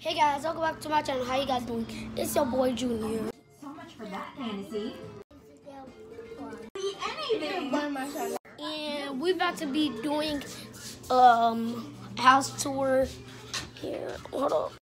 Hey guys, welcome back to my channel. How you guys doing? It's your boy Junior. So much for that fantasy. Eat anything. And we're about to be doing house tour here. Hold up.